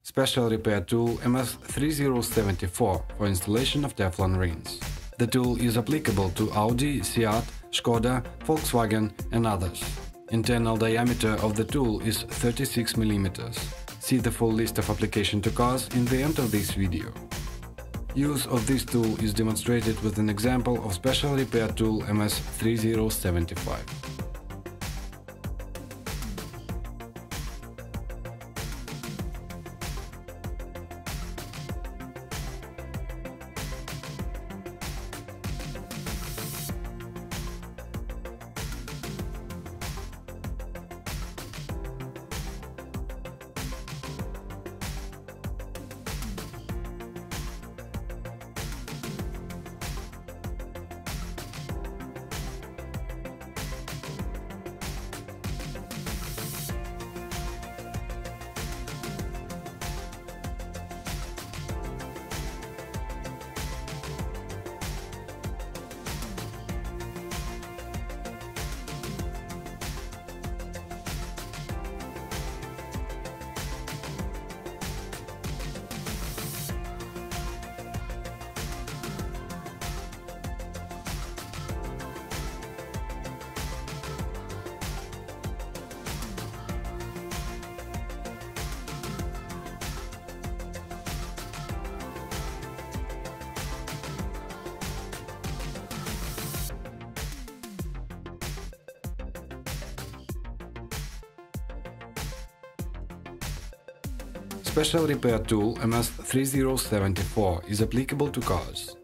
Special repair tool MS00074 for installation of Teflon rings. The tool is applicable to Audi, Seat, SKODA, Volkswagen and others. Internal diameter of the tool is 36 mm. See the full list of application to cars in the end of this video. Use of this tool is demonstrated with an example of special repair tool MS00075. Special repair tool MS00074 is applicable to cars.